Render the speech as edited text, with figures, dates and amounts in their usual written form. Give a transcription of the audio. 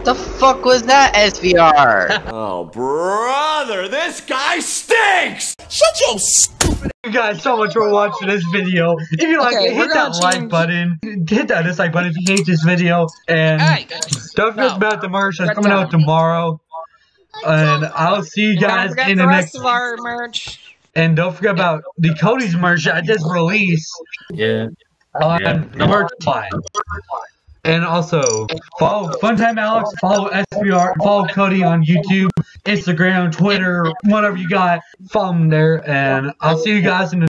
The fuck was that SVR? Oh, brother, this guy stinks! Shut your stupid. Thank you guys so much for watching this video. If you like it, hit that like button. Hit that dislike button if you hate this video. And don't forget about the merch that's coming out tomorrow. And I'll see you guys in the next. Rest of our merch. And don't forget about the Cody's merch I just released. Yeah. On the merch line. And also, follow Funtime Alex, follow SBR, follow Cody on YouTube, Instagram, Twitter, whatever you got. Follow them there, and I'll see you guys in the